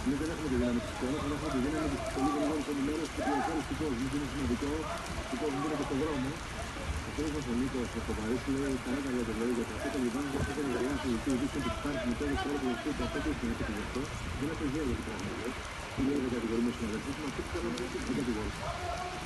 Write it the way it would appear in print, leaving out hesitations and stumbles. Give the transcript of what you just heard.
Εμείς δεν έχουμε τη δύναμη της πόλης, αλλά έχουμε τη δύναμη της πολύ γρήγορης ενημέρωσης και πληροφόρησης του κόσμου. Και είναι σημαντικό, ο κόσμος είναι και στον δρόμο. Ο φίλος μας ο Νίκος από Παρίσι λέει καλά για το λέει, γιατί αυτό το λιμάνι δεν έκανε γρήγορα να συζητήσει, δείχνει ότι υπάρχει μητέρα και όλο το δεχτεί, αυτό το έχει πει αυτό. Δεν είναι το γέλιο του πράγματος. Τι λέει για κατηγορούμενους συναδελφούς, μα αυτό που θέλω να είναι κατηγορούμενος.